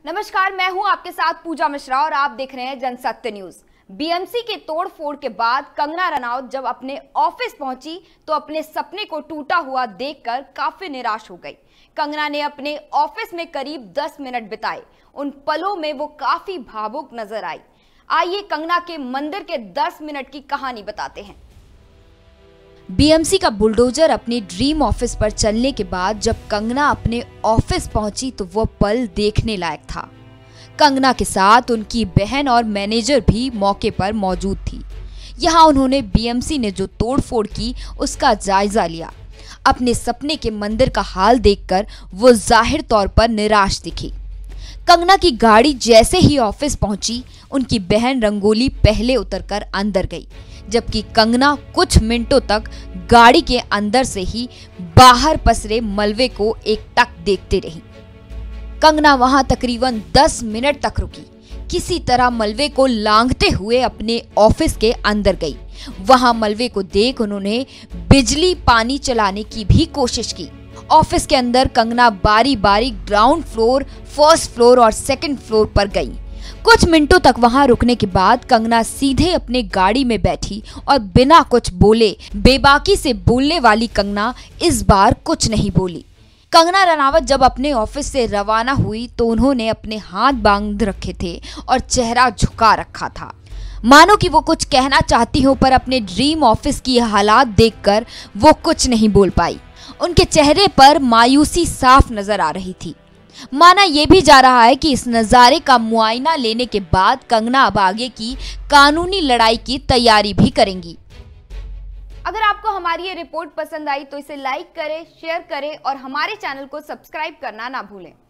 नमस्कार, मैं हूं आपके साथ पूजा मिश्रा और आप देख रहे हैं जनसत्य न्यूज। बीएमसी के तोड़फोड़ के बाद कंगना रनौत जब अपने ऑफिस पहुंची तो अपने सपने को टूटा हुआ देखकर काफी निराश हो गई। कंगना ने अपने ऑफिस में करीब 10 मिनट बिताए। उन पलों में वो काफी भावुक नजर आई। आइए कंगना के मंदिर के 10 मिनट की कहानी बताते हैं। बीएमसी का बुलडोजर अपने ड्रीम ऑफिस पर चलने के बाद जब कंगना अपने ऑफिस पहुंची तो वो पल देखने लायक था। कंगना के साथ उनकी बहन और मैनेजर भी मौके पर मौजूद थी। यहाँ उन्होंने बीएमसी ने जो तोड़फोड़ की उसका जायजा लिया। अपने सपने के मंदिर का हाल देखकर वो जाहिर तौर पर निराश दिखी। कंगना की गाड़ी जैसे ही ऑफिस पहुंची, उनकी बहन रंगोली पहले उतरकर अंदर गई, जबकि कंगना कुछ मिनटों तक गाड़ी के अंदर से ही बाहर पसरे मलबे को एकटक देखते रही। कंगना वहां तकरीबन 10 मिनट तक रुकी, किसी तरह मलबे को लांघते हुए अपने ऑफिस के अंदर गई। वहां मलबे को देख उन्होंने बिजली पानी चलाने की भी कोशिश की। ऑफिस के अंदर कंगना बारी बारी ग्राउंड फ्लोर, फर्स्ट फ्लोर और सेकंड फ्लोर पर गई। कुछ मिनटों तक वहां रुकने के बाद कंगना सीधे अपने गाड़ी में बैठी और बिना कुछ बोले, बेबाकी से बोलने वाली कंगना इस बार कुछ नहीं बोली। कंगना रनावत जब अपने ऑफिस से रवाना हुई तो उन्होंने अपने हाथ बांध रखे थे और चेहरा झुका रखा था, मानो कि वो कुछ कहना चाहती हो, पर अपने ड्रीम ऑफिस की हालात देखकर वो कुछ नहीं बोल पाई। उनके चेहरे पर मायूसी साफ नजर आ रही थी। माना यह भी जा रहा है कि इस नज़ारे का मुआयना लेने के बाद कंगना अब आगे की कानूनी लड़ाई की तैयारी भी करेंगी। अगर आपको हमारी ये रिपोर्ट पसंद आई तो इसे लाइक करें, शेयर करें और हमारे चैनल को सब्सक्राइब करना ना भूलें।